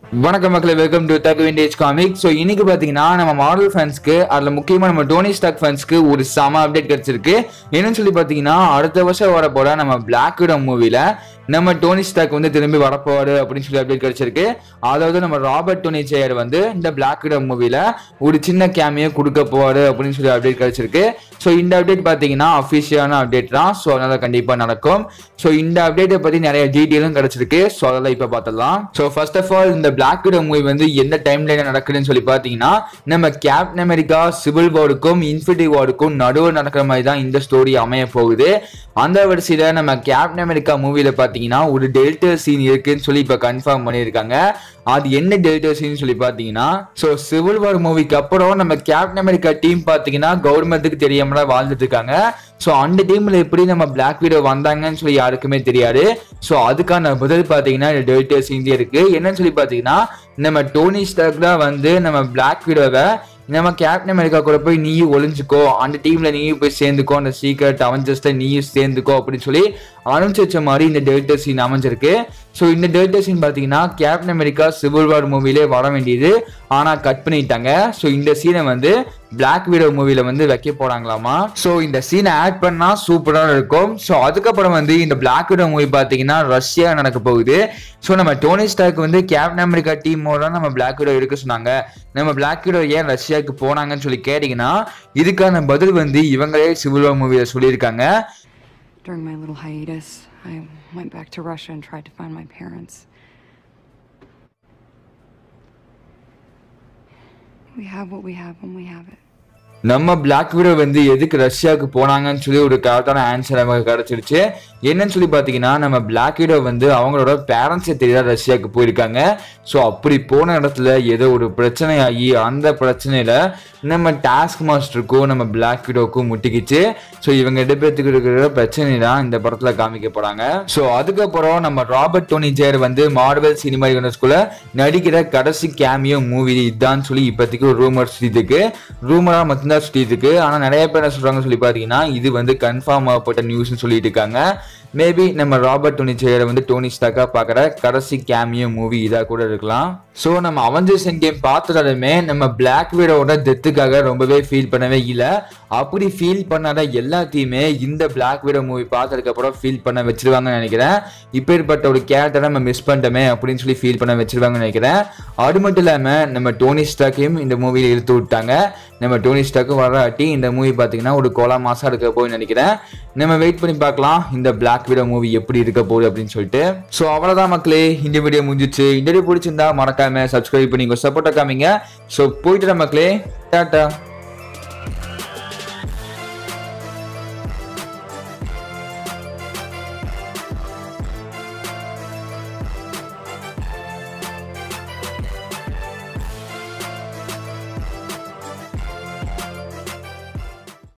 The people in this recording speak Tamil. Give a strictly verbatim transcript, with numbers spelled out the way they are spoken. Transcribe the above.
வணக்கம் மக்களே, welcome to thug vintage comic. So இன்னைக்கு பார்த்தீங்கன்னா நம்ம மார்வல் ஃபேன்ஸ்க்கு அதில் முக்கியமாக நம்ம டோனி ஸ்டார்க் ஃபேன்ஸ்க்கு ஒரு செம அப்டேட் கிடைச்சிருக்கு. என்னன்னு சொல்லி பார்த்தீங்கன்னா, அடுத்த வருஷம் வர போற நம்ம பிளாக் விடோ மூவில நம்ம டோனி ஸ்டார்க் வந்து திரும்பி வரப்போவாரு அப்படின்னு சொல்லி அப்டேட் கிடைச்சிருக்கு. அதாவது நம்ம ராபர்ட் டோனி ஜேயர் வந்து இந்த பிளாக் விடோ மூவில ஒரு சின்ன கேமியோ கொடுக்க போவாரு அப்படின்னு சொல்லி அப்டேட் கிடைச்சிருக்கு. ஸோ இந்த அப்டேட் பார்த்தீங்கன்னா அஃபிஷியலான அப்டேட் தான். ஸோ அதனால கண்டிப்பாக நடக்கும். ஸோ இந்த அப்டேட்டை பற்றி நிறைய டீட்டெயிலும் கிடைச்சிருக்கு. ஸோ அதெல்லாம் இப்போ பார்த்துடலாம். ஸோ ஃபர்ஸ்ட் ஆஃப் ஆல் இந்த பிளாக் விடோ மூவி வந்து எந்த டைம் லைன்ல நடக்குதுன்னு சொல்லி பார்த்தீங்கன்னா, நம்ம கேப்டன் அமெரிக்கா சிவில் வாருக்கும் இன்ஃபினிட்டி வாருக்கும் நடுவில் நடக்கிற மாதிரி தான் இந்த ஸ்டோரி அமைய போகுது. அந்த வரிசையில நம்ம கேப்டன் அமெரிக்கா மூவில பார்த்தீங்கன்னா ஒரு டெல்டர் சீன் இருக்குன்னு சொல்லி இப்போ கன்ஃபார்ம் பண்ணியிருக்காங்க. அது என்ன டெல்டர் சீன் சொல்லி பார்த்தீங்கன்னா, ஸோ சிவில் வார் மூவிக்கு அப்புறம் நம்ம கேப்டன் அமெரிக்கா டீம் பார்த்தீங்கன்னா கவர்மெண்ட்டுக்கு தெரியாமல வாழ்ந்துட்டு இருக்காங்க. ஸோ அந்த டீம்ல எப்படி நம்ம பிளாக் விடோ வந்தாங்கன்னு சொல்லி யாருக்குமே தெரியாது. ஸோ அதுக்கான பதில் பார்த்தீங்கன்னா டெல்டர் சீன்லேயே இருக்கு. என்னன்னு சொல்லி பார்த்தீங்கன்னா, நம்ம டோனி ஸ்டார்க் தான் வந்து நம்ம பிளாக் விடோவை நம்ம கேப்டன் அமெரிக்கா கூட போய் நீயும் ஒளிஞ்சுக்கோ, அந்த டீம்ல நீயும் போய் சேர்ந்துக்கோ, அந்த சீக்ரெட் அவெஞ்சர்ஸ்ல நீயும் சேர்ந்துக்கோ அப்படின்னு சொல்லி அனுப்பிச்சு வச்ச மாதிரி இந்த டெல்டர் சீன் அமைஞ்சிருக்கு. ஸோ இந்த டெல்டர் சீன் பார்த்தீங்கன்னா கேப்டன் அமெரிக்கா சிவில் வார் மூவிலே வர வேண்டியது, ஆனால் கட் பண்ணிட்டாங்க. ஸோ இந்த சீனை வந்து பிளாக் விடோ மூவில வந்து வைக்க போறாங்களாமா. ஸோ இந்த சீனை ஆட் பண்ணா சூப்பராக இருக்கும். ஸோ அதுக்கப்புறம் வந்து இந்த பிளாக் விடோ மூவி பார்த்தீங்கன்னா ரஷ்யா நடக்க போகுது. ஸோ நம்ம டோனி ஸ்டார்க் வந்து கேப்டன் அமெரிக்கா டீமோட நம்ம பிளாக் விடோ இருக்க சொன்னாங்க. நம்ம பிளாக் விடோ ஏன் ரஷ்யாவுக்கு போனாங்கன்னு சொல்லி கேட்டீங்கன்னா, இதுக்கான பதில் வந்து இவங்களே சிவில் வார் மூவில சொல்லியிருக்காங்க. During my little hiatus, I went back to Russia and tried to find my parents. We have what we have when we have it. நம்ம பிளாக் விடோ வந்து எதுக்கு ரஷ்யாவுக்கு போனாங்கன்னு சொல்லி ஒரு கரெக்டான ஆன்சர் நமக்கு கிடைச்சிருச்சு. என்னன்னு சொல்லி பார்த்தீங்கன்னா, நம்ம பிளாக் விடோ வந்து அவங்களோட பேரண்ட்ஸை தெரியாத ரஷ்யாவுக்கு போயிருக்காங்க. ஸோ அப்படி போன இடத்துல ஏதோ ஒரு பிரச்சனை ஆகி அந்த பிரச்சனையில நம்ம டாஸ்க் மாஸ்டருக்கும் நம்ம பிளாக் விடோக்கும் முட்டிக்கிச்சு. ஸோ இவங்க ரெண்டு பேர்த்துக்கு இருக்கிற பிரச்சனை தான் இந்த படத்துல காமிக்க போறாங்க. ஸோ அதுக்கப்புறம் நம்ம ராபர்ட் டோனி ஜேயர் வந்து மார்வல் சினிமா யூனிவர்ஸ்குள்ள நடிக்கிற கடைசி கேமியோ மூவி இதான்னு சொல்லி இப்போதைக்கு ஒரு ரூமர் சுத்திருக்கு. ரூமரா மட்டும்தான் சுத்திருக்கு. ஆனால் நிறைய பேர் என்ன சொல்றாங்கன்னு சொல்லி பார்த்தீங்கன்னா, இது வந்து கன்ஃபார்ம் ஆகப்பட்ட நியூஸ்ன்னு சொல்லிட்டு இருக்காங்க. மேபி நம்ம ராபர்ட் டோனி ஜேயரை வந்து டோனி ஸ்டார்க்கா பார்க்குற கடைசி கேமியோ மூவி இதா கூட இருக்கலாம். ஸோ நம்ம அவெஞ்சர்ஸ் எண்ட் கேம் பார்த்துட்டாலுமே நம்ம பிளாக் விடோவோட டெத்துக்காக ரொம்பவே ஃபீல் பண்ணவே இல்லை. அப்படி ஃபீல் பண்ணாத எல்லாத்தையுமே இந்த பிளாக் விடோ மூவி பார்த்ததுக்கு அப்புறம் ஃபீல் பண்ண வச்சிருவாங்கன்னு நினைக்கிறேன். இப்பேற்பட்ட ஒரு கேரக்டரை நம்ம மிஸ் பண்ணிட்டோமே அப்படின்னு சொல்லி ஃபீல் பண்ண வச்சிருவாங்கன்னு நினைக்கிறேன். அது மட்டும் இல்லாமல் நம்ம டோனி ஸ்டார்க்கையும் இந்த மூவியில் இழுத்து விட்டாங்க. நம்ம டோனி ஸ்டார்க்கு வராட்டி இந்த மூவி பார்த்தீங்கன்னா ஒரு கோலா மாசம் இருக்க போய் நினைக்கிறேன். நம்ம வெயிட் பண்ணி பார்க்கலாம் இந்த பிளாக் விடோ மூவி எப்படி இருக்க போகுது அப்படின்னு சொல்லிட்டு. ஸோ அவ்வளோதான் மக்களே, இந்த வீடியோ முடிஞ்சிச்சு. இந்த வீடியோ பிடிச்சிருந்தா மறக்காம சப்ஸ்கிரைப் பண்ணி சப்போர்ட்டா காமிங்க. ஸோ போயிட்டு மக்களே, டாட்டா.